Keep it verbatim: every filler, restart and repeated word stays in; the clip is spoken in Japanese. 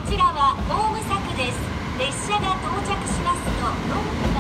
ちらはホーム柵です。列車が到着しますと